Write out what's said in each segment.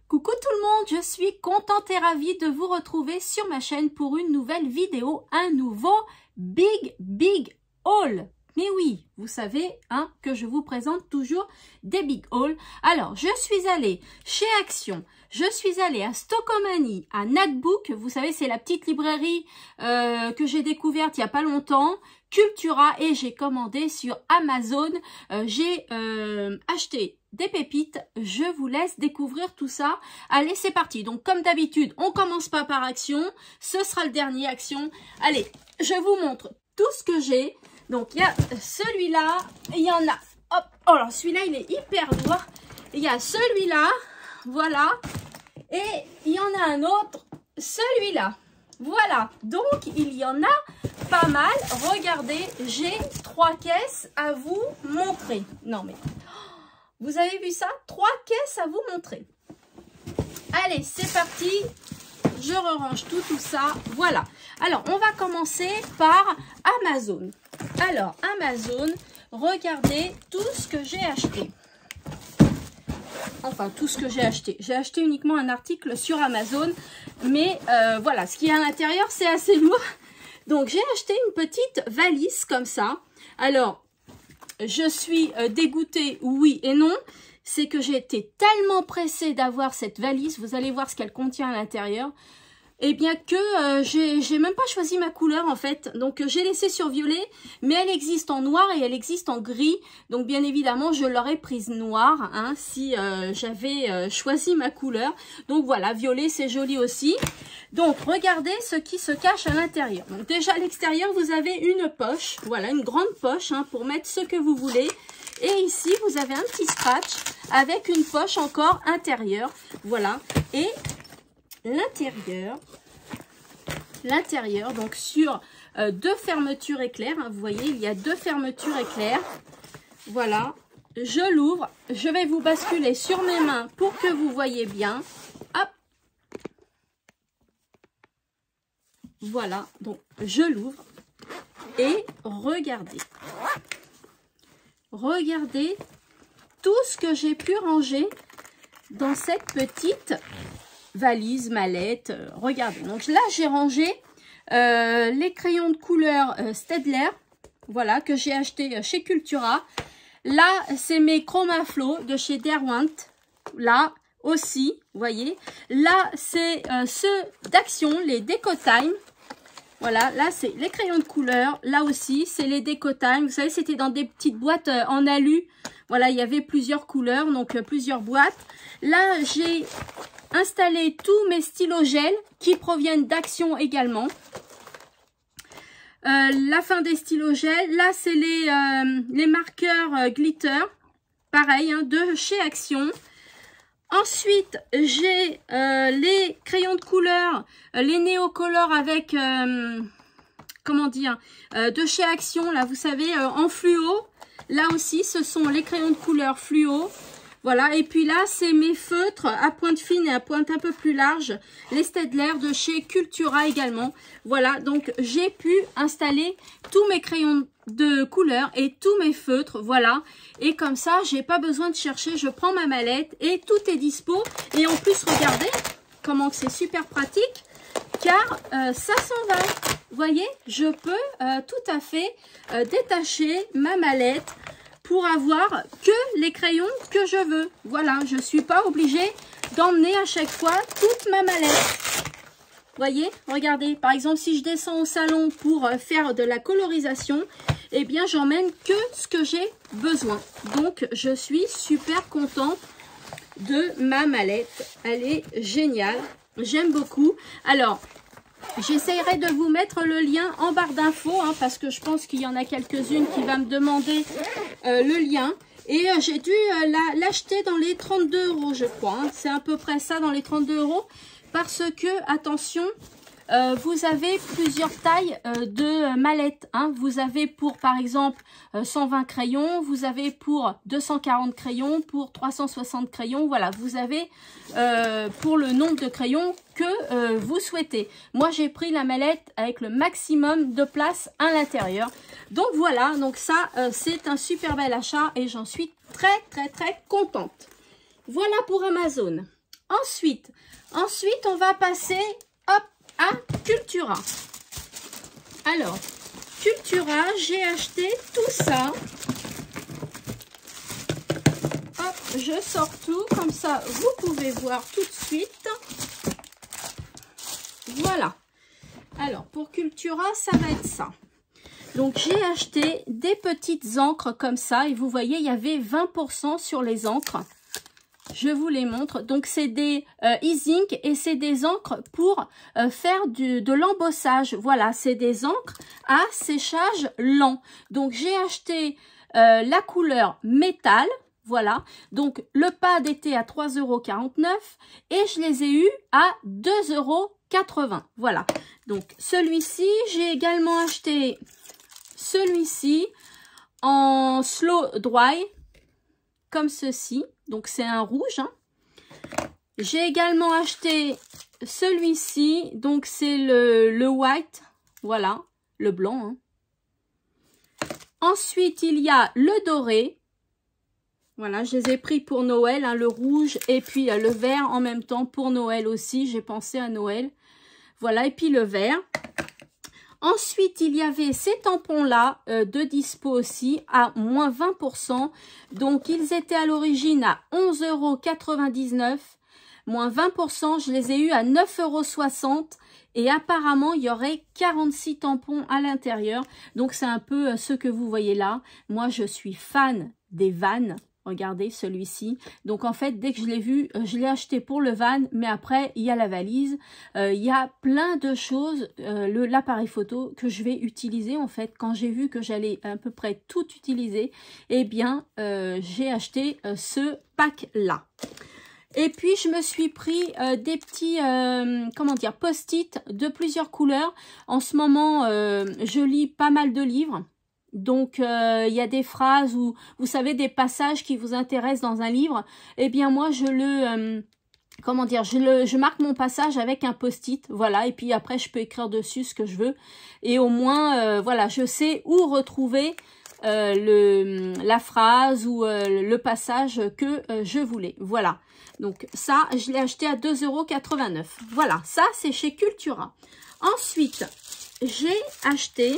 Coucou tout le monde, je suis contente et ravie de vous retrouver sur ma chaîne pour une nouvelle vidéo, un nouveau big haul. Mais oui, vous savez que je vous présente toujours des big hauls. Alors, je suis allée chez Action, je suis allée à Stockomanie, à Natbook. Vous savez, c'est la petite librairie que j'ai découverte il n'y a pas longtemps. Cultura, et j'ai commandé sur Amazon. J'ai acheté des pépites. Je vous laisse découvrir tout ça. Allez, c'est parti. Donc, comme d'habitude, on commence pas par Action. Ce sera le dernier Action. Allez, je vous montre tout ce que j'ai. Donc, il y a celui-là. Il y en a. Hop. Oh, alors, celui-là, il est hyper lourd. Il y a celui-là. Voilà. Et il y en a un autre. Celui-là. Voilà. Donc, il y en a pas mal. Regardez, j'ai 3 caisses à vous montrer. Non, mais vous avez vu ça? 3 caisses à vous montrer. Allez, c'est parti. Je rerange tout ça. Voilà. Alors, on va commencer par Amazon. Alors, Amazon, regardez tout ce que j'ai acheté. Enfin, tout ce que j'ai acheté. J'ai acheté uniquement un article sur Amazon. Mais voilà, ce qu'il y a à l'intérieur, c'est assez lourd. Donc, j'ai acheté une petite valise comme ça. Alors, je suis dégoûtée, oui et non. C'est que j'ai été tellement pressée d'avoir cette valise. Vous allez voir ce qu'elle contient à l'intérieur. Et bien que j'ai même pas choisi ma couleur en fait. Donc j'ai laissé sur violet, mais elle existe en noir et elle existe en gris. Donc bien évidemment je l'aurais prise noire si j'avais choisi ma couleur. Donc voilà, violet c'est joli aussi. Donc regardez ce qui se cache à l'intérieur. Donc déjà à l'extérieur vous avez une poche, voilà une grande poche pour mettre ce que vous voulez. Et ici vous avez un petit scratch avec une poche encore intérieure. Voilà. Et l'intérieur, donc sur 2 fermetures éclair, vous voyez, il y a 2 fermetures éclair. Voilà, je l'ouvre, je vais vous basculer sur mes mains pour que vous voyez bien. Hop, voilà, donc je l'ouvre et regardez tout ce que j'ai pu ranger dans cette petite valise, mallette, regardez. Donc là, j'ai rangé les crayons de couleur Staedtler, voilà, que j'ai acheté chez Cultura. Là, c'est mes Chromaflow de chez Derwent, là aussi, vous voyez. Là, c'est ceux d'Action, les Decotime. Voilà, là, c'est les crayons de couleur. Là aussi, c'est les Decotime. Vous savez, c'était dans des petites boîtes en alu. Voilà, il y avait plusieurs couleurs, donc plusieurs boîtes. Là, j'ai installé tous mes stylos gel qui proviennent d'Action également. La fin des stylos gel. Là, c'est les marqueurs glitter. Pareil, de chez Action. Ensuite, j'ai les crayons de couleur, les Neocolor avec, comment dire, de chez Action, là, vous savez, en fluo. Là aussi, ce sont les crayons de couleur fluo. Voilà, et puis là, c'est mes feutres à pointe fine et à pointe un peu plus large, les Staedtler de chez Cultura également. Voilà, donc j'ai pu installer tous mes crayons de couleur et tous mes feutres, voilà. Et comme ça, j'ai pas besoin de chercher, je prends ma mallette et tout est dispo. Et en plus, regardez comment c'est super pratique, car ça s'en va. Vous voyez, je peux tout à fait détacher ma mallette pour avoir que les crayons que je veux. Voilà, je ne suis pas obligée d'emmener à chaque fois toute ma mallette. Voyez, regardez, par exemple, si je descends au salon pour faire de la colorisation, eh bien, j'emmène que ce que j'ai besoin. Donc, je suis super contente de ma mallette. Elle est géniale. J'aime beaucoup. Alors, j'essaierai de vous mettre le lien en barre d'infos parce que je pense qu'il y en a quelques-unes qui vont me demander le lien. Et j'ai dû l'acheter dans les 32 €, je crois. C'est à peu près ça, dans les 32 €. Parce que, attention, vous avez plusieurs tailles de mallettes. Vous avez pour, par exemple, 120 crayons. Vous avez pour 240 crayons, pour 360 crayons. Voilà, vous avez pour le nombre de crayons que vous souhaitez. Moi, j'ai pris la mallette avec le maximum de place à l'intérieur. Donc, voilà. Donc, ça, c'est un super bel achat et j'en suis très contente. Voilà pour Amazon. Ensuite, on va passer hop, à Cultura. Alors, Cultura, j'ai acheté tout ça. Hop, je sors tout, comme ça, vous pouvez voir tout de suite. Voilà. Alors, pour Cultura, ça va être ça. Donc, j'ai acheté des petites encres comme ça. Et vous voyez, il y avait 20% sur les encres. Je vous les montre. Donc, c'est des e-ink et c'est des encres pour faire de l'embossage. Voilà, c'est des encres à séchage lent. Donc, j'ai acheté la couleur métal. Voilà. Donc, le pad était à 3,49 € et je les ai eus à 2,80 €. Voilà. Donc, celui-ci, j'ai également acheté celui-ci en slow dry, comme ceci. Donc, c'est un rouge. Hein. J'ai également acheté celui-ci. Donc, c'est le white. Voilà, le blanc. Hein. Ensuite, il y a le doré. Voilà, je les ai pris pour Noël, hein, le rouge et puis le vert en même temps pour Noël aussi. J'ai pensé à Noël. Voilà, et puis le vert. Ensuite, il y avait ces tampons-là de dispo aussi à moins 20%. Donc, ils étaient à l'origine à 11,99 €. Moins 20%, je les ai eus à 9,60 €. Et apparemment, il y aurait 46 tampons à l'intérieur. Donc, c'est un peu ce que vous voyez là. Moi, je suis fan des vannes. Regardez celui-ci. Donc, en fait, dès que je l'ai vu, je l'ai acheté pour le van. Mais après, il y a la valise. Il y a plein de choses. L'appareil photo que je vais utiliser. En fait, quand j'ai vu que j'allais à peu près tout utiliser, eh bien, j'ai acheté ce pack-là. Et puis, je me suis pris des petits, comment dire, post-it de plusieurs couleurs. En ce moment, je lis pas mal de livres. Donc, il y a des phrases ou, vous savez, des passages qui vous intéressent dans un livre. Eh bien, moi, comment dire, je marque mon passage avec un post-it. Voilà, et puis après, je peux écrire dessus ce que je veux. Et au moins, voilà, je sais où retrouver la phrase ou le passage que je voulais. Voilà. Donc, ça, je l'ai acheté à 2,89 €. Voilà, ça, c'est chez Cultura. Ensuite, j'ai acheté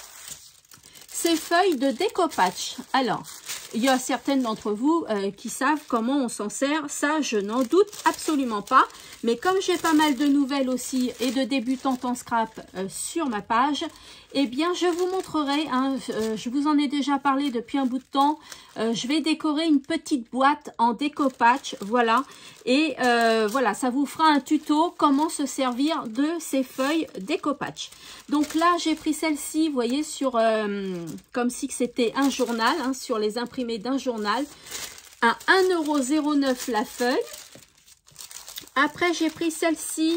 ces feuilles de découpage. Alors, il y a certaines d'entre vous qui savent comment on s'en sert. Ça, je n'en doute absolument pas. Mais comme j'ai pas mal de nouvelles aussi et de débutantes en scrap sur ma page, eh bien, je vous montrerai. Hein, je vous en ai déjà parlé depuis un bout de temps. Je vais décorer une petite boîte en découpage. Voilà. Et voilà, ça vous fera un tuto comment se servir de ces feuilles découpage. Donc là, j'ai pris celle-ci, vous voyez, sur comme si c'était un journal, hein, sur les imprimés d'un journal, à 1,09 € la feuille. Après, j'ai pris celle-ci.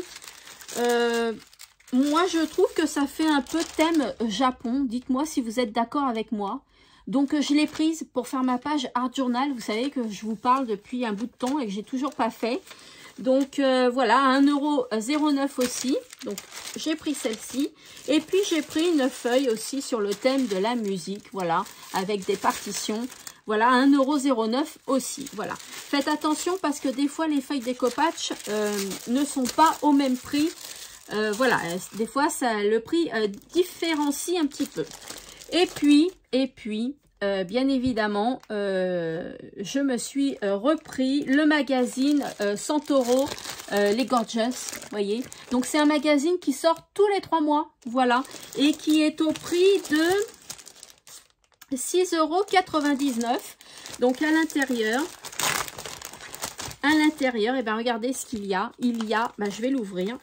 Moi, je trouve que ça fait un peu thème Japon. Dites-moi si vous êtes d'accord avec moi. Donc, je l'ai prise pour faire ma page Art Journal. Vous savez que je vous parle depuis un bout de temps et que j'ai toujours pas fait. Donc, voilà, à 1,09 € aussi. Donc, j'ai pris celle-ci. Et puis, j'ai pris une feuille aussi sur le thème de la musique. Voilà, avec des partitions. Voilà, 1,09 € aussi. Voilà. Faites attention parce que des fois, les feuilles découpage ne sont pas au même prix. Voilà, des fois, le prix différencie un petit peu. Et puis bien évidemment, je me suis repris le magazine Santoro, les Gorgeous, vous voyez. Donc, c'est un magazine qui sort tous les 3 mois, voilà, et qui est au prix de 6,99 €. Donc, à l'intérieur, et ben regardez ce qu'il y a. Il y a, ben, je vais l'ouvrir.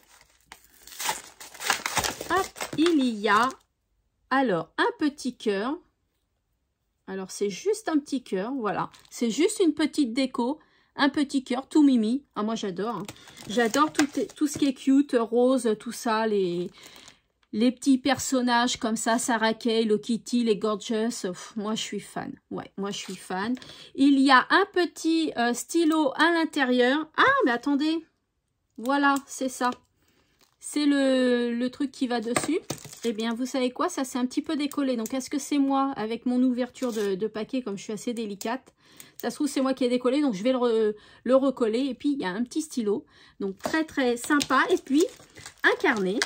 Hop, il y a, alors, un petit cœur. Alors, c'est juste un petit cœur, voilà. C'est juste une petite déco, un petit cœur, tout mimi. Ah, moi, j'adore. Hein. J'adore tout ce qui est cute, rose, tout ça, les petits personnages comme ça, Sarah Kay, Hello Kitty, les Gorgeous. Moi, je suis fan. Ouais, moi, je suis fan. Il y a un petit stylo à l'intérieur. Ah, mais attendez. Voilà, c'est ça. c'est le truc qui va dessus. Eh bien, vous savez quoi? Ça, c'est un petit peu décollé. Donc, est-ce que c'est moi, avec mon ouverture de paquet, comme je suis assez délicate? Ça se trouve, c'est moi qui ai décollé. Donc, je vais le recoller. Et puis, il y a un petit stylo. Donc, très, très sympa. Et puis, un carnet.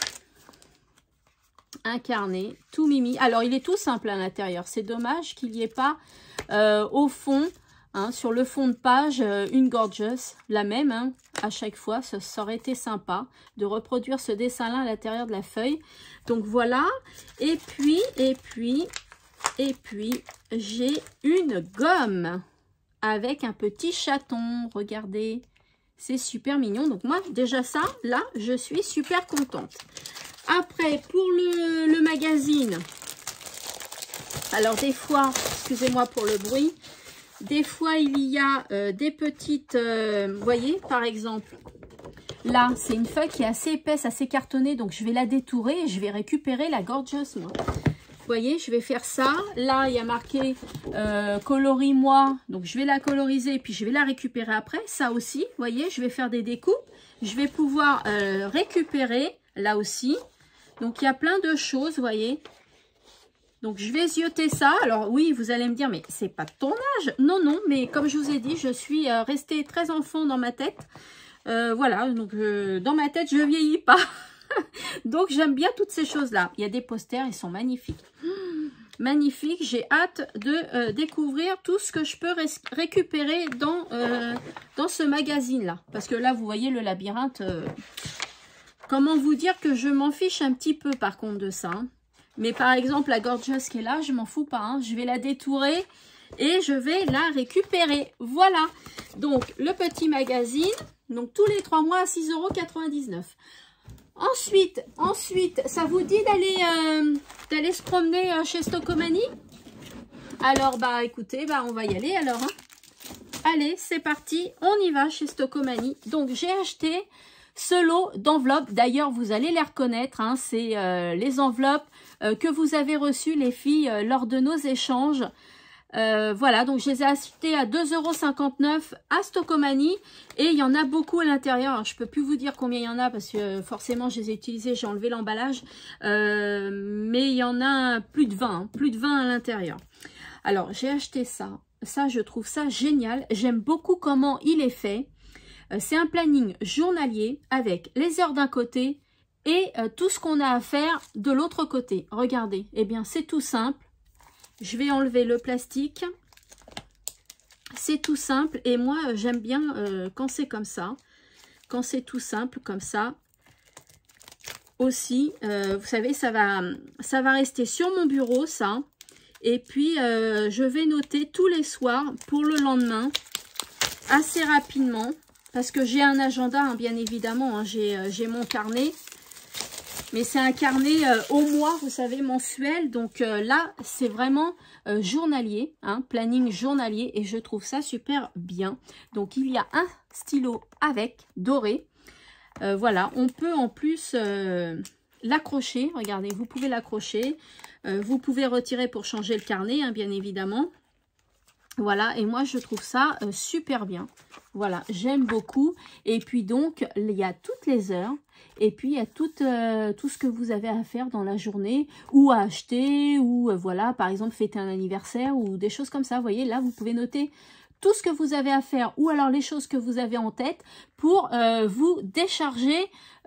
Un carnet tout mimi. Alors, il est tout simple à l'intérieur. C'est dommage qu'il n'y ait pas au fond... Hein, sur le fond de page, une Gorgeous, la même, hein, à chaque fois, ça aurait été sympa de reproduire ce dessin-là à l'intérieur de la feuille. Donc voilà, et puis, j'ai une gomme avec un petit chaton, regardez, c'est super mignon. Donc moi, déjà ça, là, je suis super contente. Après, pour le magazine, alors des fois, excusez-moi pour le bruit, des fois, il y a des petites, vous voyez, par exemple, là, c'est une feuille qui est assez épaisse, assez cartonnée, donc je vais la détourer et je vais récupérer la Gorgeous, moi. Vous voyez, je vais faire ça. Là, il y a marqué coloris-moi, donc je vais la coloriser et puis je vais la récupérer après. Ça aussi, vous voyez, je vais faire des découpes. Je vais pouvoir récupérer, là aussi. Donc, il y a plein de choses, vous voyez. Donc, je vais zioter ça. Alors, oui, vous allez me dire, mais c'est pas de ton âge. Non, non, mais comme je vous ai dit, je suis restée très enfant dans ma tête. Voilà, donc dans ma tête, je vieillis pas. Donc, j'aime bien toutes ces choses-là. Il y a des posters, ils sont magnifiques. Magnifiques. J'ai hâte de découvrir tout ce que je peux récupérer dans ce magazine-là. Parce que là, vous voyez le labyrinthe. Comment vous dire que je m'en fiche un petit peu, par contre, de ça, hein. Mais par exemple, la Gorgeous qui est là, je m'en fous pas, hein. Je vais la détourer et je vais la récupérer. Voilà. Donc, le petit magazine. Donc, tous les 3 mois à 6,99 €. Ensuite, ça vous dit d'aller se promener chez Stocomanie? Alors, bah, écoutez, bah, on va y aller alors, hein. Allez, c'est parti. On y va chez Stocomanie. Donc, j'ai acheté ce lot d'enveloppes. D'ailleurs, vous allez les reconnaître, hein. C'est les enveloppes que vous avez reçues, les filles, lors de nos échanges. Voilà, donc je les ai achetées à 2,59 € à Stocomanie. Et il y en a beaucoup à l'intérieur. Alors, je ne peux plus vous dire combien il y en a parce que forcément, je les ai utilisées, j'ai enlevé l'emballage. Mais il y en a plus de 20, hein, plus de 20 à l'intérieur. Alors, j'ai acheté ça. Ça, je trouve ça génial. J'aime beaucoup comment il est fait. C'est un planning journalier avec les heures d'un côté et tout ce qu'on a à faire de l'autre côté. Regardez, eh bien c'est tout simple. Je vais enlever le plastique. C'est tout simple et moi j'aime bien quand c'est comme ça. Quand c'est tout simple comme ça. Aussi, vous savez, ça va rester sur mon bureau ça. Et puis je vais noter tous les soirs pour le lendemain assez rapidement. Parce que j'ai un agenda, hein, bien évidemment, hein, j'ai mon carnet. Mais c'est un carnet au mois, vous savez, mensuel. Donc là, c'est vraiment journalier, hein, planning journalier. Et je trouve ça super bien. Donc il y a un stylo avec, doré. Voilà, on peut en plus l'accrocher. Regardez, vous pouvez l'accrocher. Vous pouvez retirer pour changer le carnet, hein, bien évidemment. Voilà, et moi je trouve ça super bien. Voilà, j'aime beaucoup. Et puis donc, il y a toutes les heures. Et puis, il y a tout ce que vous avez à faire dans la journée. Ou à acheter, ou voilà, par exemple, fêter un anniversaire ou des choses comme ça. Vous voyez, là, vous pouvez noter tout ce que vous avez à faire. Ou alors les choses que vous avez en tête pour vous décharger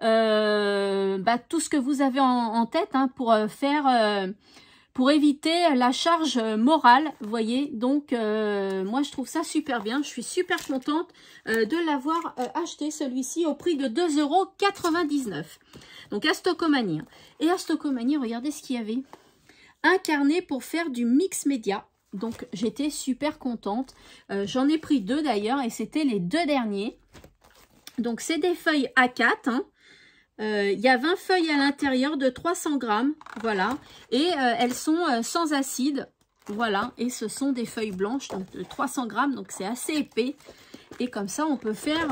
tout ce que vous avez en tête, hein, pour faire... pour éviter la charge morale, vous voyez. Donc, moi, je trouve ça super bien. Je suis super contente de l'avoir acheté, celui-ci, au prix de 2,99 €. Donc, à Stocomanie. Et à Stocomanie, regardez ce qu'il y avait. Un carnet pour faire du mix média. Donc, j'étais super contente. J'en ai pris 2 d'ailleurs, et c'était les 2 derniers. Donc, c'est des feuilles A4, hein. Il y a 20 feuilles à l'intérieur de 300 grammes, voilà, et elles sont sans acide, voilà, et ce sont des feuilles blanches, donc de 300 grammes, donc c'est assez épais, et comme ça on peut faire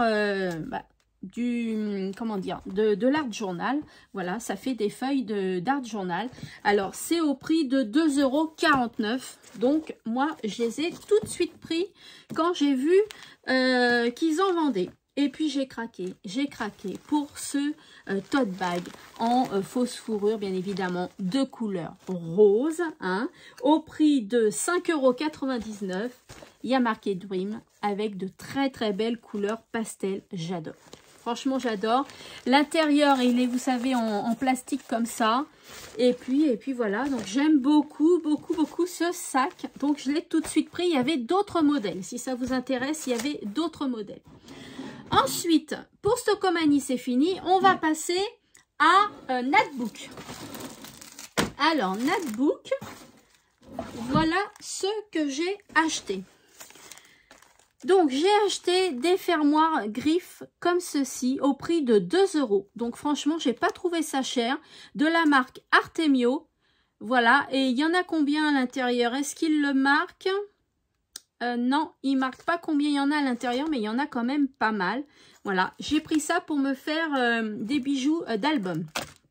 de l'art journal, voilà, ça fait des feuilles d'art journal. Alors c'est au prix de 2,49 €, donc moi je les ai tout de suite pris quand j'ai vu qu'ils en vendaient. Et puis j'ai craqué pour ce tote bag en fausse fourrure, bien évidemment, de couleur rose, hein, au prix de 5,99 €. Il y a marqué Dream avec de très très belles couleurs pastel, j'adore. Franchement, j'adore. L'intérieur, il est, vous savez, en plastique comme ça. Et puis voilà. Donc, j'aime beaucoup, beaucoup, beaucoup ce sac. Donc, je l'ai tout de suite pris. Il y avait d'autres modèles. Si ça vous intéresse, il y avait d'autres modèles. Ensuite, pour Stockomanie, c'est fini. On va passer à Natbook. Alors, Natbook, voilà ce que j'ai acheté. Donc, j'ai acheté des fermoirs griffes comme ceci au prix de 2 €. Donc, franchement, j'ai pas trouvé ça cher. De la marque Artemio. Voilà. Et il y en a combien à l'intérieur? Est-ce qu'il le marque? Non, il ne marque pas combien il y en a à l'intérieur, mais il y en a quand même pas mal. Voilà. J'ai pris ça pour me faire des bijoux d'album.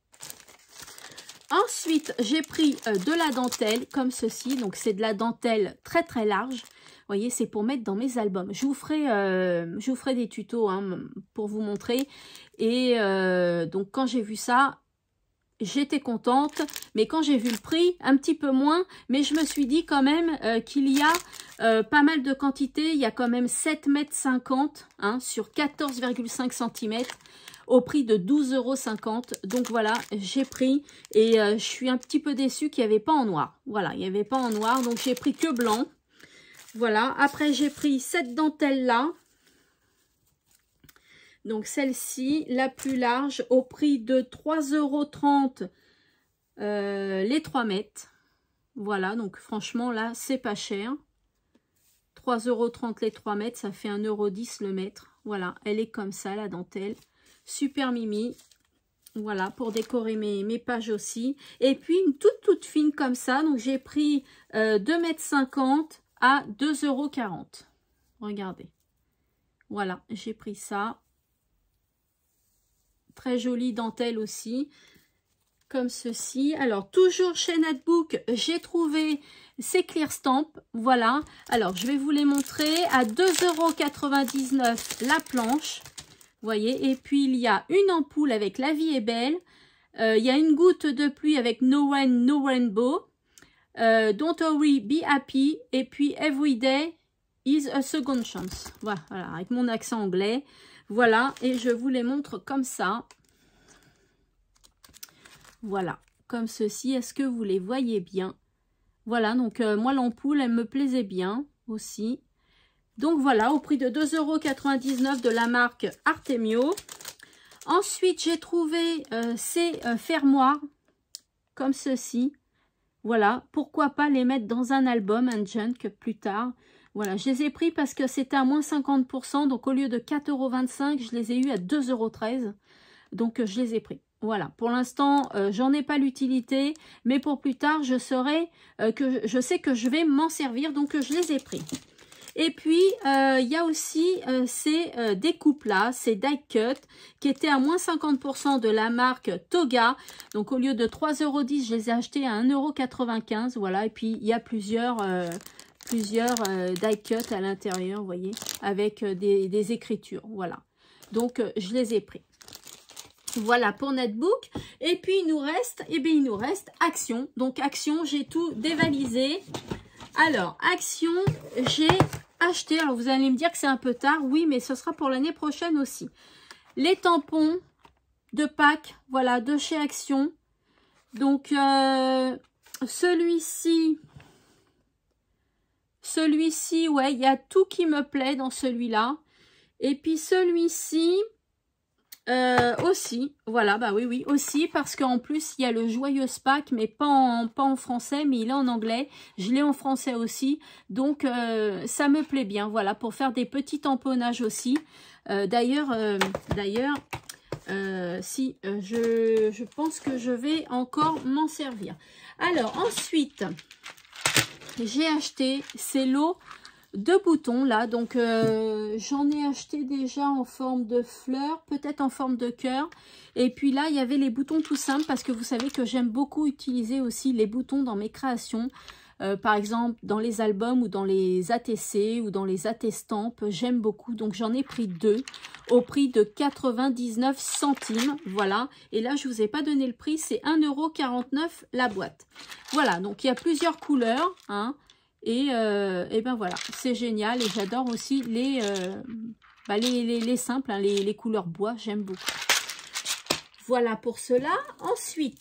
Ensuite, j'ai pris de la dentelle comme ceci. Donc, c'est de la dentelle très très large. Vous voyez, c'est pour mettre dans mes albums. Je vous ferai des tutos hein, pour vous montrer. Et donc, quand j'ai vu ça, j'étais contente. Mais quand j'ai vu le prix, un petit peu moins. Mais je me suis dit quand même qu'il y a pas mal de quantité. Il y a quand même 7,50 m hein, sur 14,5 cm au prix de 12,50 €. Donc voilà, j'ai pris. Et je suis un petit peu déçue qu'il n'y avait pas en noir. Voilà, il n'y avait pas en noir. Donc, j'ai pris que blanc. Voilà, après j'ai pris cette dentelle-là. Donc celle-ci, la plus large, au prix de 3,30 € les 3 mètres. Voilà, donc franchement là, c'est pas cher. 3,30 € les 3 mètres, ça fait 1,10 € le mètre. Voilà, elle est comme ça, la dentelle. Super mimi. Voilà, pour décorer mes pages aussi. Et puis une toute fine comme ça. Donc j'ai pris 2,50 m à 2,40 €. Regardez. Voilà, j'ai pris ça. Très jolie dentelle aussi. Comme ceci. Alors, toujours chez Natbook, j'ai trouvé ces clear stamps. Voilà. Alors, je vais vous les montrer. À 2,99 € la planche. Vous voyez. Et puis, il y a une ampoule avec La vie est belle. Il y a une goutte de pluie avec No Rain, No Rainbow. Don't worry, be happy. Et puis, every day is a second chance. Voilà, avec mon accent anglais. Voilà, et je vous les montre comme ça. Voilà, comme ceci. Est-ce que vous les voyez bien? Voilà, donc moi, l'ampoule, elle me plaisait bien aussi. Donc voilà, au prix de 2,99 € de la marque Artemio. Ensuite, j'ai trouvé ces fermoirs comme ceci. Voilà, pourquoi pas les mettre dans un album, un junk plus tard. Voilà, je les ai pris parce que c'était à moins 50%. Donc, au lieu de 4,25 €, je les ai eu à 2,13 €. Donc, je les ai pris. Voilà, pour l'instant, j'en ai pas l'utilité. Mais pour plus tard, je sais que je vais m'en servir. Donc, je les ai pris. Et puis, il y a aussi ces découpes-là, ces die cut, qui étaient à moins 50% de la marque Toga. Donc, au lieu de 3,10 €, je les ai achetés à 1,95 €. Voilà, et puis, il y a plusieurs die cut à l'intérieur, vous voyez, avec des écritures. Voilà, donc, je les ai pris. Voilà pour Natbook. Et puis, il nous reste Action. Donc, Action, j'ai tout dévalisé. Alors, Action, j'ai acheté, alors vous allez me dire que c'est un peu tard, oui, mais ce sera pour l'année prochaine aussi. Les tampons de Pâques, voilà, de chez Action. Donc, celui-ci, ouais, il y a tout qui me plaît dans celui-là. Et puis celui-ci, aussi, voilà, bah oui, aussi, parce qu'en plus, il y a le Joyeuse Pâques, mais pas en français, mais il est en anglais. Je l'ai en français aussi, donc ça me plaît bien, voilà, pour faire des petits tamponnages aussi. D'ailleurs, je pense que je vais encore m'en servir. Alors, ensuite, j'ai acheté ces lots de boutons là, donc j'en ai acheté déjà en forme de fleurs, peut-être en forme de cœur, et puis là il y avait les boutons tout simples parce que vous savez que j'aime beaucoup utiliser aussi les boutons dans mes créations. par exemple dans les albums ou dans les ATC ou dans les AT-Stampes. J'aime beaucoup, donc j'en ai pris 2 au prix de 99 centimes. Voilà, et là je vous ai pas donné le prix, c'est 1,49 € la boîte. Voilà, donc il y a plusieurs couleurs, hein, et ben voilà, c'est génial. Et j'adore aussi les simples, hein, les couleurs bois, j'aime beaucoup. Voilà pour cela. Ensuite,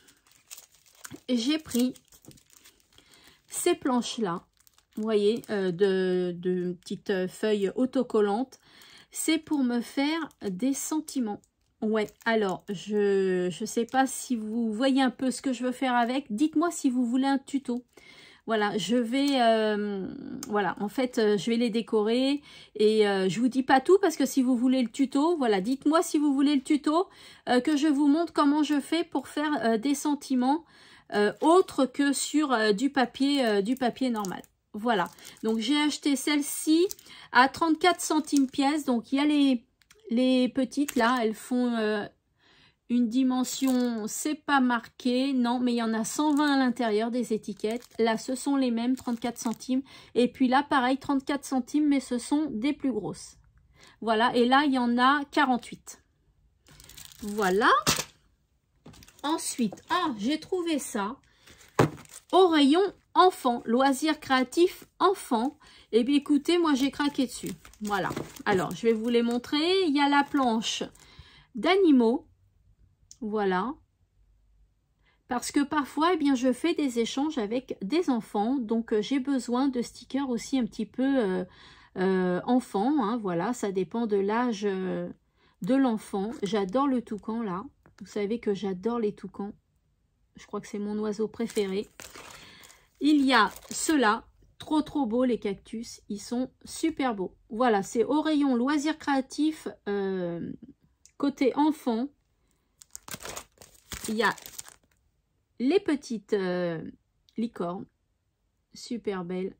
j'ai pris ces planches-là, vous voyez, de petites feuilles autocollantes. C'est pour me faire des sentiments. Ouais, alors, je sais pas si vous voyez un peu ce que je veux faire avec. Dites-moi si vous voulez un tuto. Voilà, je vais, voilà, en fait, je vais les décorer et je vous dis pas tout parce que si vous voulez le tuto, voilà, dites-moi si vous voulez le tuto, que je vous montre comment je fais pour faire des sentiments autres que sur du papier normal. Voilà, donc j'ai acheté celle-ci à 34 centimes pièce, donc il y a les petites là, elles font... une dimension, c'est pas marqué, non, mais il y en a 120 à l'intérieur des étiquettes. Là, ce sont les mêmes, 34 centimes. Et puis là, pareil, 34 centimes, mais ce sont des plus grosses. Voilà, et là, il y en a 48. Voilà. Ensuite, j'ai trouvé ça au rayon enfant, loisirs créatifs enfants. Et bien, écoutez, moi, j'ai craqué dessus. Voilà. Alors, je vais vous les montrer. Il y a la planche d'animaux. Voilà, parce que parfois, eh bien, je fais des échanges avec des enfants, donc j'ai besoin de stickers aussi un petit peu enfants, hein, voilà, ça dépend de l'âge de l'enfant. J'adore le toucan, là, vous savez que j'adore les toucans, je crois que c'est mon oiseau préféré. Il y a ceux-là, trop beaux les cactus, ils sont super beaux. Voilà, c'est au rayon loisirs créatifs, côté enfant. Il y a les petites licornes, super belles.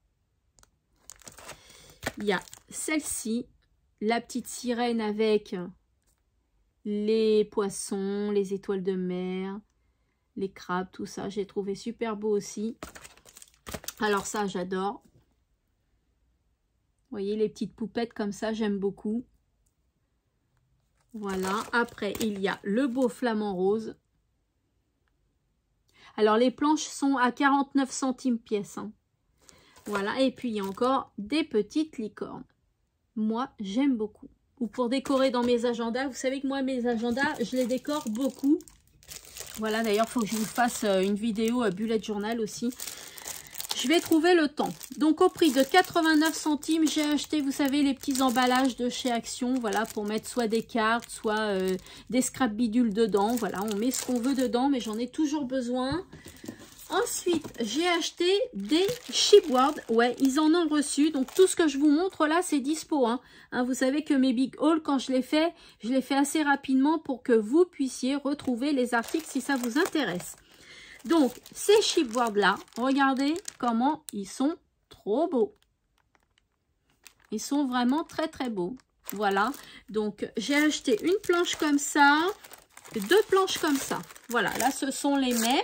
Il y a celle-ci, la petite sirène avec les poissons, les étoiles de mer, les crabes, tout ça. J'ai trouvé super beau aussi. Alors ça, j'adore. Vous voyez, les petites poupettes comme ça, j'aime beaucoup. Voilà. Après, il y a le beau flamant rose. Alors, les planches sont à 49 centimes pièce. Hein. Voilà. Et puis, il y a encore des petites licornes. Moi, j'aime beaucoup. Ou pour décorer dans mes agendas. Vous savez que moi, mes agendas, je les décore beaucoup. Voilà. D'ailleurs, il faut que je vous fasse une vidéo bullet journal aussi. Je vais trouver le temps. Donc, au prix de 89 centimes, j'ai acheté, vous savez, les petits emballages de chez Action. Voilà, pour mettre soit des cartes, soit des scrap bidules dedans. Voilà, on met ce qu'on veut dedans, mais j'en ai toujours besoin. Ensuite, j'ai acheté des chipboards. Ouais, ils en ont reçu. Donc, tout ce que je vous montre là, c'est dispo. Hein. Vous savez que mes big hauls, quand je les fais assez rapidement pour que vous puissiez retrouver les articles si ça vous intéresse. Donc, ces chipboards-là, regardez comment ils sont trop beaux. Ils sont vraiment très beaux. Voilà. Donc, j'ai acheté une planche comme ça, 2 planches comme ça. Voilà, là, ce sont les mêmes.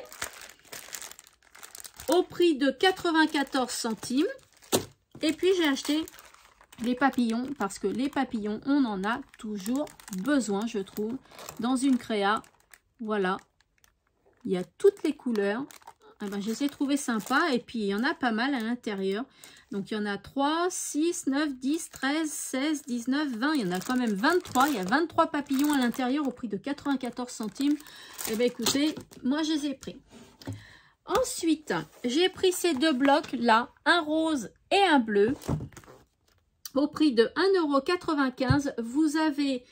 Au prix de 94 centimes. Et puis, j'ai acheté les papillons, parce que les papillons, on en a toujours besoin, je trouve, dans une créa. Voilà. Il y a toutes les couleurs. Ah ben, je les ai trouvées sympas. Et puis, il y en a pas mal à l'intérieur. Donc, il y en a 3, 6, 9, 10, 13, 16, 19, 20. Il y en a quand même 23. Il y a 23 papillons à l'intérieur au prix de 94 centimes. Eh bien, écoutez, moi, je les ai pris. Ensuite, j'ai pris ces 2 blocs-là. Un rose et un bleu. Au prix de 1,95 €. Vous avez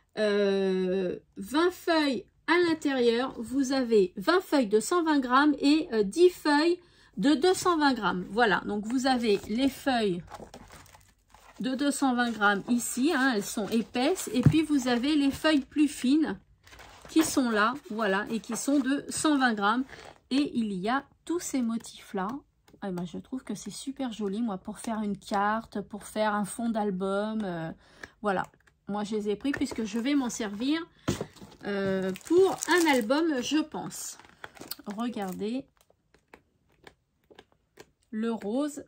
20 feuilles à l'intérieur, vous avez 20 feuilles de 120 grammes et 10 feuilles de 220 grammes. Voilà, donc vous avez les feuilles de 220 grammes ici, hein, elles sont épaisses. Et puis vous avez les feuilles plus fines qui sont là, voilà, et qui sont de 120 grammes. Et il y a tous ces motifs-là. Ah ben, je trouve que c'est super joli, moi, pour faire une carte, pour faire un fond d'album. Voilà, moi je les ai pris puisque je vais m'en servir pour un album, je pense. Regardez. le rose.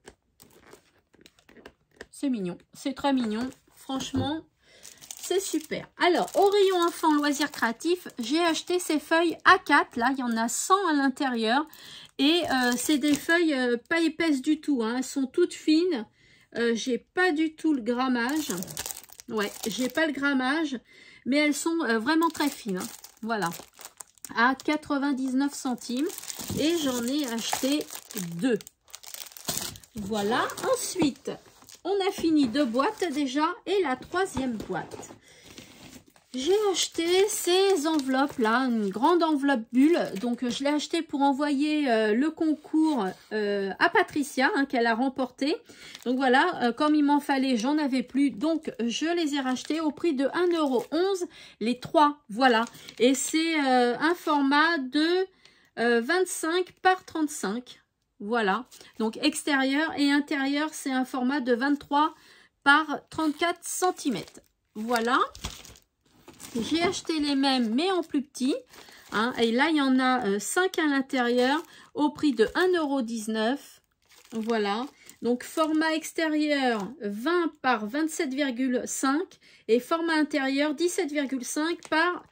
C'est mignon, c'est très mignon. Franchement, c'est super. Alors, au rayon enfant loisirs créatifs, j'ai acheté ces feuilles A4. Là, il y en a 100 à l'intérieur. Et c'est des feuilles pas épaisses du tout. Hein. Elles sont toutes fines. J'ai pas du tout le grammage. Ouais, j'ai pas le grammage. Mais elles sont vraiment très fines. Hein. Voilà. À 99 centimes. Et j'en ai acheté 2. Voilà. Ensuite, on a fini 2 boîtes déjà. Et la 3e boîte. J'ai acheté ces enveloppes là, une grande enveloppe bulle. Donc je l'ai acheté pour envoyer le concours à Patricia hein, qu'elle a remporté. Donc voilà, comme il m'en fallait, j'en avais plus. Donc je les ai rachetés au prix de 1,11 € les 3. Voilà. Et c'est un format de 25 par 35. Voilà. Donc extérieur et intérieur, c'est un format de 23 par 34 cm. Voilà. J'ai acheté les mêmes, mais en plus petit. Hein, et là, il y en a 5 à l'intérieur au prix de 1,19 €. Voilà. Donc, format extérieur 20 par 27,5 et format intérieur 17,5 par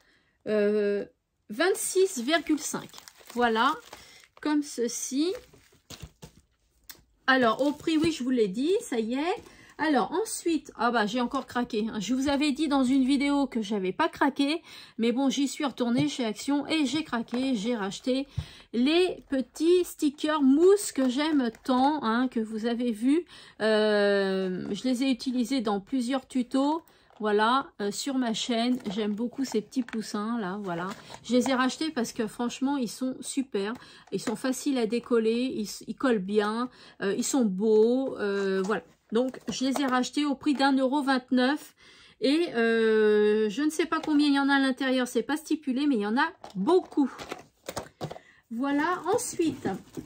26,5. Voilà. Comme ceci. Alors, au prix, oui, je vous l'ai dit, ça y est. Alors ensuite, ah bah j'ai encore craqué. Je vous avais dit dans une vidéo que j'avais pas craqué, mais bon j'y suis retournée chez Action et j'ai craqué, j'ai racheté les petits stickers mousse que j'aime tant, hein, que vous avez vu. Je les ai utilisés dans plusieurs tutos. Voilà, sur ma chaîne, j'aime beaucoup ces petits poussins là, voilà. Je les ai rachetés parce que franchement, ils sont super. Ils sont faciles à décoller, ils collent bien, ils sont beaux, voilà. Donc, je les ai rachetés au prix d'1,29 € et je ne sais pas combien il y en a à l'intérieur, c'est pas stipulé, mais il y en a beaucoup. Voilà, ensuite,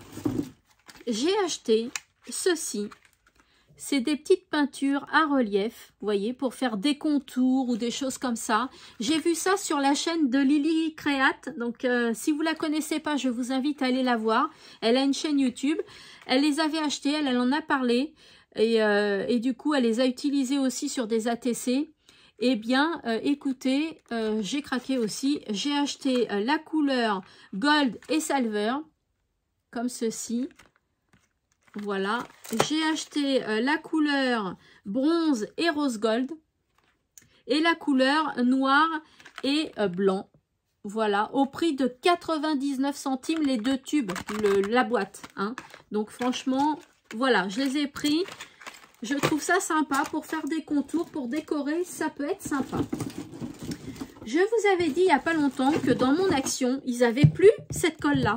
j'ai acheté ceci. C'est des petites peintures à relief, vous voyez, pour faire des contours ou des choses comme ça. J'ai vu ça sur la chaîne de Lily Créate. Donc, si vous la connaissez pas, je vous invite à aller la voir. Elle a une chaîne YouTube. Elle les avait achetées, elle en a parlé. Et du coup, elle les a utilisées aussi sur des ATC. Eh bien, écoutez, j'ai craqué aussi. J'ai acheté la couleur Gold et Silver, comme ceci. Voilà. J'ai acheté la couleur Bronze et Rose Gold. Et la couleur Noir et Blanc. Voilà, au prix de 99 centimes les 2 tubes, la boîte. Hein. Donc franchement... Voilà, je les ai pris. Je trouve ça sympa pour faire des contours, pour décorer, ça peut être sympa. Je vous avais dit il n'y a pas longtemps que dans mon Action, ils n'avaient plus cette colle-là.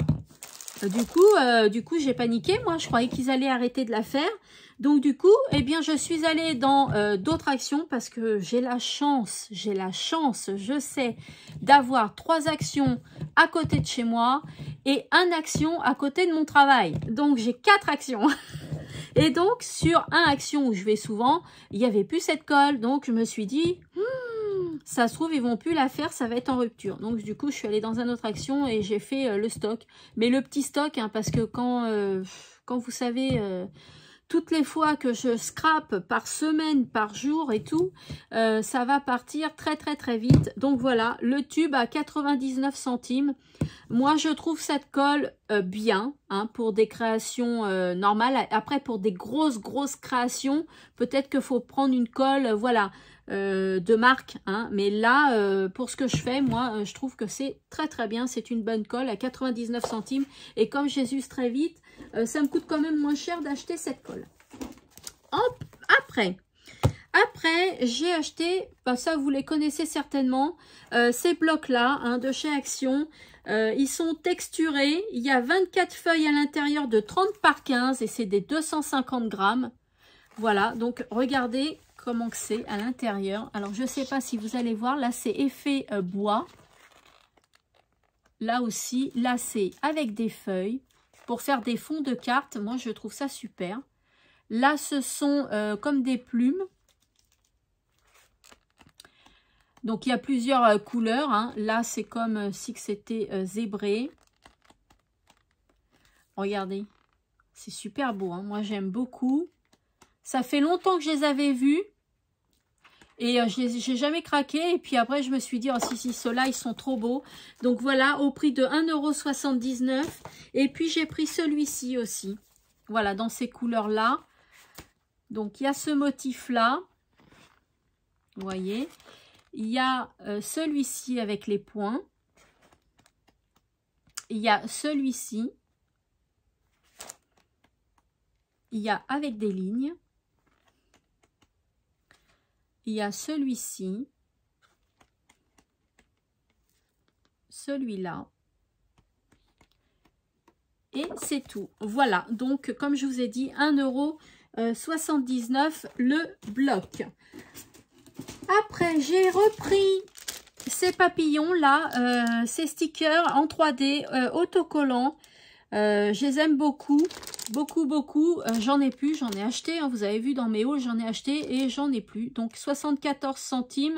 Du coup, j'ai paniqué. Moi, je croyais qu'ils allaient arrêter de la faire. Donc, du coup, eh bien, je suis allée dans d'autres Actions parce que j'ai la chance, je sais, d'avoir 3 Actions à côté de chez moi et 1 Action à côté de mon travail. Donc, j'ai 4 Actions. Et donc, sur 1 Action où je vais souvent, il n'y avait plus cette colle. Donc, je me suis dit, ça se trouve, ils vont plus la faire, ça va être en rupture. Donc, du coup, je suis allée dans un autre Action et j'ai fait le stock. Mais le petit stock, hein, parce que quand vous savez... toutes les fois que je scrape par semaine, par jour et tout, ça va partir très très très vite. Donc voilà, le tube à 99 centimes. Moi, je trouve cette colle bien hein, pour des créations normales. Après, pour des grosses créations, peut-être qu'il faut prendre une colle, voilà, de marque. Hein. Mais là, pour ce que je fais, moi, je trouve que c'est très très bien. C'est une bonne colle à 99 centimes. Et comme Jésus très vite, ça me coûte quand même moins cher d'acheter cette colle. Après, j'ai acheté, bah ça vous les connaissez certainement, ces blocs-là hein, de chez Action. Ils sont texturés. Il y a 24 feuilles à l'intérieur de 30 par 15 et c'est des 250 grammes. Voilà, donc regardez comment que c'est à l'intérieur. Alors, je ne sais pas si vous allez voir. Là, c'est effet bois. Là aussi, là, c'est avec des feuilles. Pour faire des fonds de cartes, moi, je trouve ça super. Là, ce sont comme des plumes. Donc, il y a plusieurs couleurs. Hein. Là, c'est comme si c'était zébré. Regardez. C'est super beau, hein. Moi, j'aime beaucoup. Ça fait longtemps que je les avais vus. Et j'ai jamais craqué. Et puis après, je me suis dit, oh si, ceux-là, ils sont trop beaux. Donc voilà, au prix de 1,79 €. Et puis, j'ai pris celui-ci aussi. Voilà, dans ces couleurs-là. Donc, il y a ce motif-là. Vous voyez. Il y a celui-ci avec les points. Il y a celui-ci. Il y a avec des lignes. Il y a celui-ci. Celui-là. Et c'est tout. Voilà. Donc, comme je vous ai dit, 1,79 € le bloc. Après, j'ai repris ces papillons-là, ces stickers en 3D autocollants. Je les aime beaucoup. Beaucoup. J'en ai plus, j'en ai acheté. Hein, vous avez vu dans mes hauls, j'en ai acheté et j'en ai plus. Donc, 74 centimes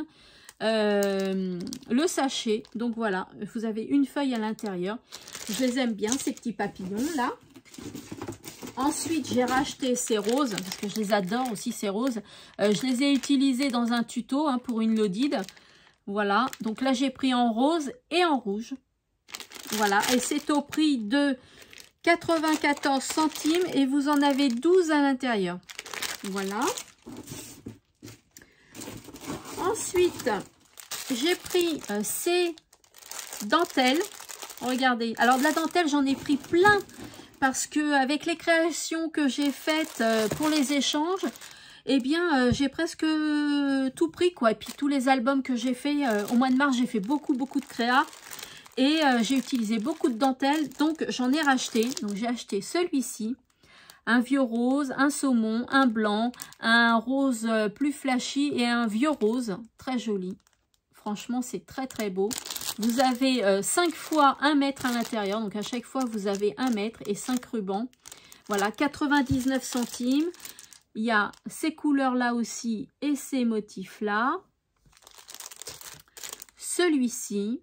le sachet. Donc, voilà, vous avez une feuille à l'intérieur. Je les aime bien, ces petits papillons-là. Ensuite, j'ai racheté ces roses, parce que je les adore aussi, ces roses. Je les ai utilisés dans un tuto hein, pour une lodide. Voilà, donc là, j'ai pris en rose et en rouge. Voilà, et c'est au prix de 94 centimes et vous en avez 12 à l'intérieur. Voilà. Ensuite, j'ai pris ces dentelles. Regardez, alors de la dentelle, j'en ai pris plein. Parce que avec les créations que j'ai faites pour les échanges, eh bien, j'ai presque tout pris, quoi. Et puis, tous les albums que j'ai fait au mois de mars, j'ai fait beaucoup de créa. Et j'ai utilisé beaucoup de dentelles, donc j'en ai racheté. Donc, j'ai acheté celui-ci, un vieux rose, un saumon, un blanc, un rose plus flashy et un vieux rose, très joli. Franchement, c'est très beau. Vous avez 5 fois 1 mètre à l'intérieur. Donc, à chaque fois, vous avez 1 mètre et 5 rubans. Voilà, 99 centimes. Il y a ces couleurs-là aussi et ces motifs-là. Celui-ci.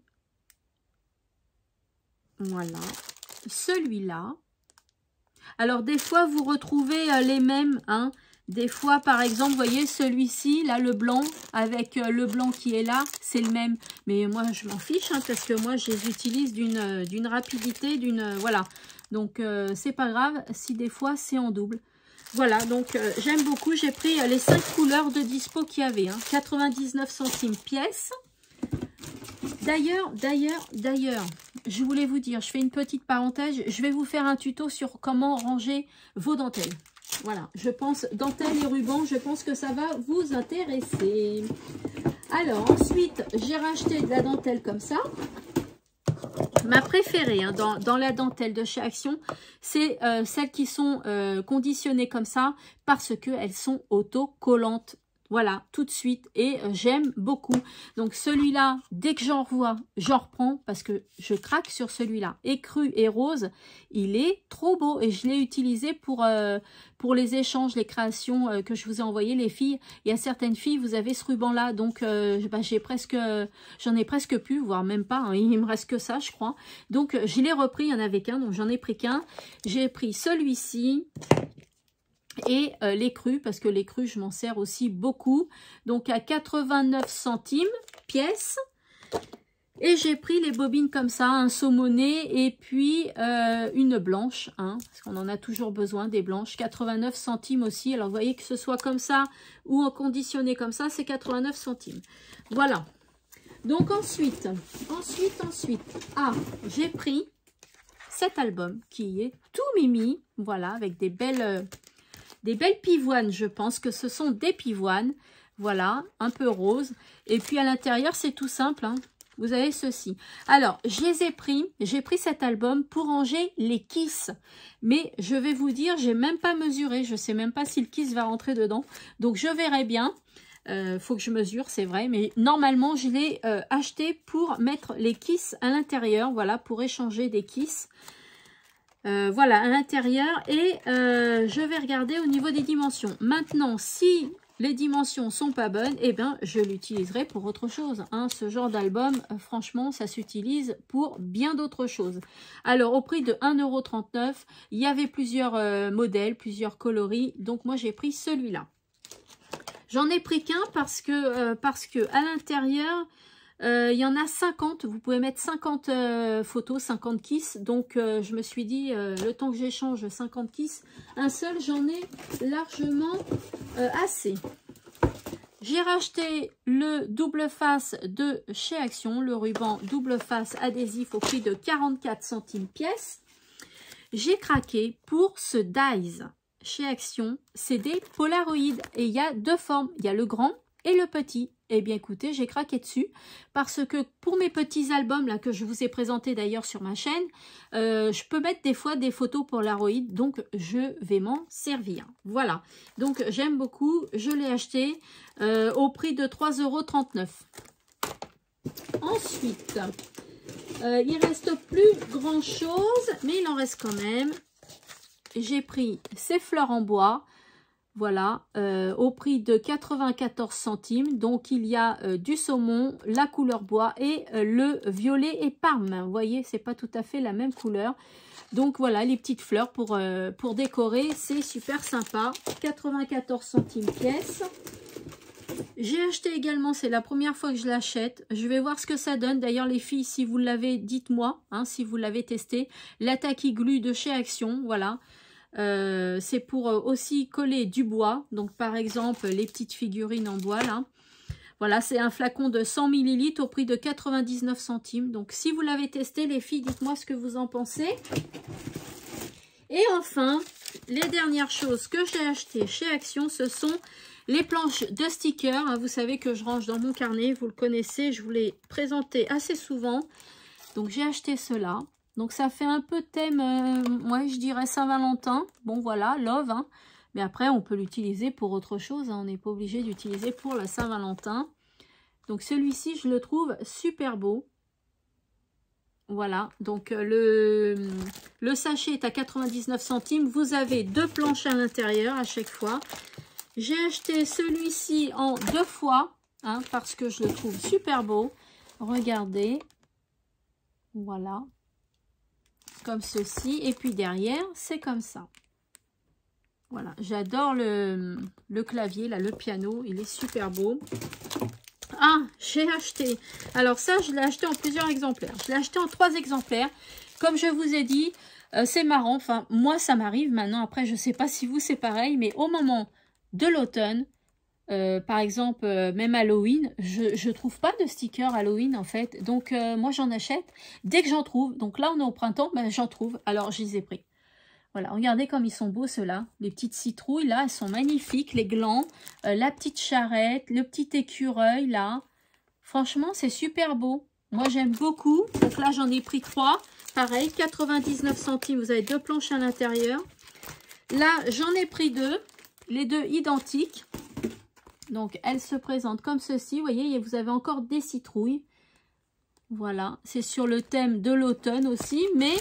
Voilà. Celui-là. Alors, des fois, vous retrouvez les mêmes, hein. Des fois, par exemple, vous voyez celui-ci, là, le blanc, avec le blanc qui est là, c'est le même. Mais moi, je m'en fiche, hein, parce que moi, je les utilise d'une rapidité, voilà. Donc, c'est pas grave si des fois, c'est en double. Voilà, donc, j'aime beaucoup. J'ai pris les 5 couleurs de dispo qu'il y avait, hein, 99 centimes pièce. D'ailleurs, je voulais vous dire, je fais une petite parenthèse, je vais vous faire un tuto sur comment ranger vos dentelles. Voilà, je pense, dentelle et ruban, je pense que ça va vous intéresser. Alors, ensuite, j'ai racheté de la dentelle comme ça. Ma préférée hein, dans la dentelle de chez Action, c'est celles qui sont conditionnées comme ça parce qu'elles sont autocollantes. Voilà, tout de suite. Et j'aime beaucoup. Donc, celui-là, dès que j'en revois, j'en reprends parce que je craque sur celui-là. Écru et rose, il est trop beau. Et je l'ai utilisé pour les échanges, les créations que je vous ai envoyées, les filles. Il y a certaines filles, vous avez ce ruban-là. Donc, j'en ai presque plus, voire même pas. Hein, il me reste que ça, je crois. Donc, je l'ai repris. Il y en avait qu'un, donc j'en ai pris qu'un. J'ai pris celui-ci. Et les crus, parce que les crus, je m'en sers aussi beaucoup. Donc, à 89 centimes pièce. Et j'ai pris les bobines comme ça, un saumonné et puis une blanche. Hein, parce qu'on en a toujours besoin, des blanches. 89 centimes aussi. Alors, vous voyez que ce soit comme ça ou en conditionné comme ça, c'est 89 centimes. Voilà. Donc, ensuite. J'ai pris cet album qui est tout mimi. Voilà, avec des belles pivoines, je pense que ce sont des pivoines. Voilà, un peu rose. Et puis à l'intérieur, c'est tout simple. Hein. Vous avez ceci. Alors, j'ai pris cet album pour ranger les kisses. Mais je vais vous dire, j'ai même pas mesuré. Je sais même pas si le kiss va rentrer dedans. Donc, je verrai bien. Faut que je mesure, c'est vrai. Mais normalement, je l'ai acheté pour mettre les kisses à l'intérieur. Voilà, pour échanger des kisses. Voilà, à l'intérieur. Et je vais regarder au niveau des dimensions. Maintenant, si les dimensions sont pas bonnes, et bien je l'utiliserai pour autre chose. Hein. Ce genre d'album, franchement, ça s'utilise pour bien d'autres choses. Alors, au prix de 1,39 €, il y avait plusieurs modèles, plusieurs coloris. Donc, moi, j'ai pris celui-là. J'en ai pris qu'un parce que à l'intérieur, il y en a 50. Vous pouvez mettre 50 photos, 50 kisses. Donc, je me suis dit, le temps que j'échange 50 kisses, un seul, j'en ai largement assez. J'ai racheté le double face de chez Action, le ruban double face adhésif au prix de 44 centimes pièce. J'ai craqué pour ce Dies chez Action. C'est des Polaroid et il y a deux formes. Il y a le grand et le petit. Eh bien écoutez, j'ai craqué dessus parce que pour mes petits albums là que je vous ai présentés d'ailleurs sur ma chaîne, je peux mettre des fois des photos Polaroid, donc je vais m'en servir. Voilà, donc j'aime beaucoup, je l'ai acheté au prix de 3,39 €. Ensuite, il reste plus grand chose, mais il en reste quand même. J'ai pris ces fleurs en bois. Voilà, au prix de 94 centimes. Donc, il y a du saumon, la couleur bois et le violet et parme. Vous voyez, c'est pas tout à fait la même couleur. Donc, voilà, les petites fleurs pour décorer. C'est super sympa. 94 centimes pièce. J'ai acheté également, c'est la première fois que je l'achète. Je vais voir ce que ça donne. D'ailleurs, les filles, si vous l'avez, dites-moi, hein, si vous l'avez testé. La Tacky Glue de chez Action, voilà. C'est pour aussi coller du bois, donc par exemple les petites figurines en bois là. Voilà, c'est un flacon de 100 ml au prix de 99 centimes. Donc si vous l'avez testé les filles, dites-moi ce que vous en pensez. Et enfin, les dernières choses que j'ai achetées chez Action, ce sont les planches de stickers. Vous savez que je range dans mon carnet, vous le connaissez, je vous l'ai présenté assez souvent. Donc j'ai acheté cela. Donc, ça fait un peu thème, ouais, je dirais Saint-Valentin. Bon, voilà, love. Hein. Mais après, on peut l'utiliser pour autre chose. Hein. On n'est pas obligé d'utiliser pour la Saint-Valentin. Donc, celui-ci, je le trouve super beau. Voilà. Donc, le sachet est à 99 centimes. Vous avez deux planches à l'intérieur à chaque fois. J'ai acheté celui-ci en 2 fois. Hein, parce que je le trouve super beau. Regardez. Voilà. Comme ceci, et puis derrière c'est comme ça. Voilà, j'adore le clavier là, le piano, il est super beau. Ah, j'ai acheté, alors ça je l'ai acheté en plusieurs exemplaires, je l'ai acheté en 3 exemplaires. Comme je vous ai dit, c'est marrant, enfin moi ça m'arrive maintenant, après je sais pas si vous c'est pareil, mais au moment de l'automne, par exemple, même Halloween, je trouve pas de stickers Halloween en fait. Donc, moi j'en achète dès que j'en trouve. Donc là, on est au printemps, ben, j'en trouve. Alors, je les ai pris. Voilà, regardez comme ils sont beaux ceux-là. Les petites citrouilles là, elles sont magnifiques. Les glands, la petite charrette, le petit écureuil là. Franchement, c'est super beau. Moi, j'aime beaucoup. Donc là, j'en ai pris 3. Pareil, 99 centimes. Vous avez 2 planches à l'intérieur. Là, j'en ai pris 2. Les 2 identiques. Donc, elle se présente comme ceci. Vous voyez, vous avez encore des citrouilles. Voilà, c'est sur le thème de l'automne aussi, mais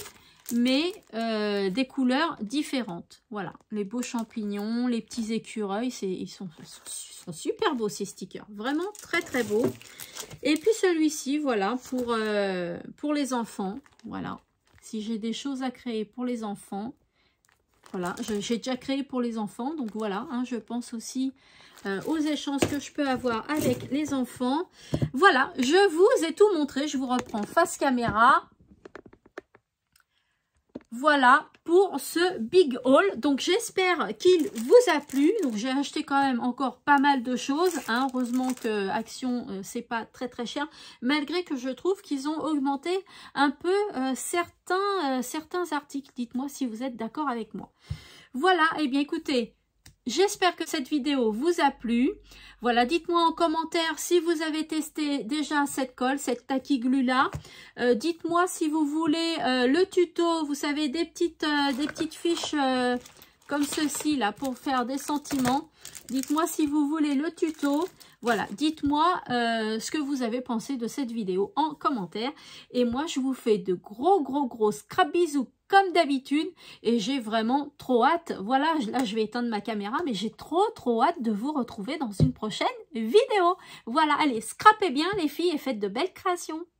des couleurs différentes. Voilà, les beaux champignons, les petits écureuils, ils sont super beaux ces stickers. Vraiment très très beaux. Et puis celui-ci, voilà, pour les enfants. Voilà, si j'ai des choses à créer pour les enfants. Voilà, j'ai déjà créé pour les enfants, donc voilà, hein, je pense aussi aux échanges que je peux avoir avec les enfants. Voilà, je vous ai tout montré, je vous reprends face caméra. Voilà pour ce big haul. Donc j'espère qu'il vous a plu. Donc j'ai acheté quand même encore pas mal de choses. Hein. Heureusement que Action c'est pas très très cher. Malgré que je trouve qu'ils ont augmenté un peu certains articles. Dites-moi si vous êtes d'accord avec moi. Voilà, et bien écoutez. J'espère que cette vidéo vous a plu. Voilà, dites-moi en commentaire si vous avez testé déjà cette colle, cette Tacky Glue là. Dites-moi si vous voulez le tuto, vous savez, des petites fiches comme ceci là pour faire des sentiments. Dites-moi si vous voulez le tuto. Voilà, dites-moi ce que vous avez pensé de cette vidéo en commentaire. Et moi, je vous fais de gros scrap bisous comme d'habitude. Et j'ai vraiment trop hâte. Voilà, là, je vais éteindre ma caméra, mais j'ai trop hâte de vous retrouver dans une prochaine vidéo. Voilà, allez, scrapez bien les filles et faites de belles créations.